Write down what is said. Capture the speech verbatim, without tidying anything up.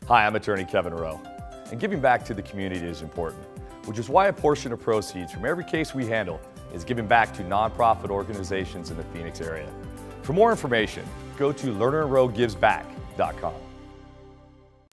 Hi, I'm attorney Kevin Rowe, and giving back to the community is important, which is why a portion of proceeds from every case we handle is given back to nonprofit organizations in the Phoenix area. For more information, go to lerner and rowe gives back dot com.